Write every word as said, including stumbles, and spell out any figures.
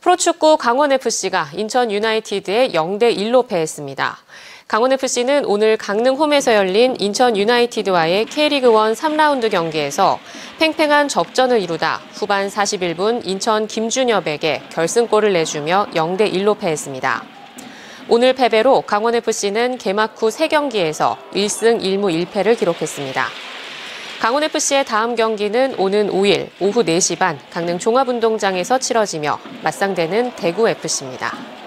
프로축구 강원에프씨가 인천 유나이티드에 영 대 일로 패했습니다. 강원에프씨는 오늘 강릉 홈에서 열린 인천 유나이티드와의 K리그일 삼 라운드 경기에서 팽팽한 접전을 이루다 후반 사십일 분 인천 김준엽에게 결승골을 내주며 영 대 일로 패했습니다. 오늘 패배로 강원에프씨는 개막 후 세 경기에서 일 승 일 무 일 패를 기록했습니다. 강원에프씨의 다음 경기는 오는 오 일 오후 네 시 반 강릉 종합운동장에서 치러지며 맞상대는 대구에프씨입니다.